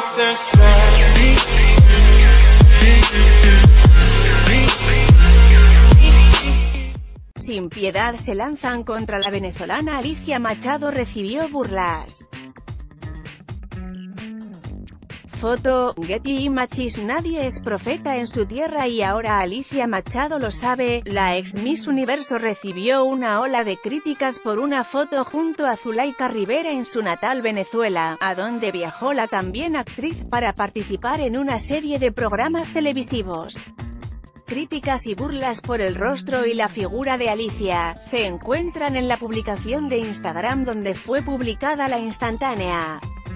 Sin piedad se lanzan contra la venezolana Alicia Machado, recibió burlas. Foto, Getty Images. Nadie es profeta en su tierra y ahora Alicia Machado lo sabe. La ex Miss Universo recibió una ola de críticas por una foto junto a Zulaika Rivera en su natal Venezuela, a donde viajó la también actriz para participar en una serie de programas televisivos. Críticas y burlas por el rostro y la figura de Alicia se encuentran en la publicación de Instagram donde fue publicada la instantánea.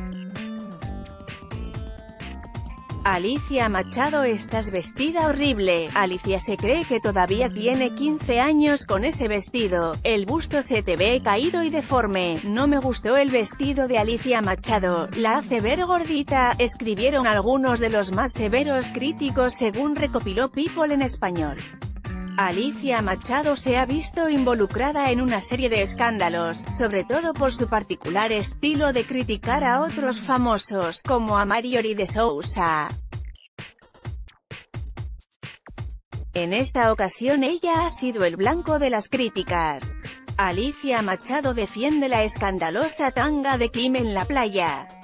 Alicia Machado: estás vestida horrible. Alicia se cree que todavía tiene 15 años con ese vestido. El busto se te ve caído y deforme. No me gustó el vestido de Alicia Machado. La hace ver gordita, escribieron algunos de los más severos críticos según recopiló People en español. Alicia Machado se ha visto involucrada en una serie de escándalos, sobre todo por su particular estilo de criticar a otros famosos, como a Marjorie de Sousa. En esta ocasión ella ha sido el blanco de las críticas. Alicia Machado defiende la escandalosa tanga de Kim en la playa.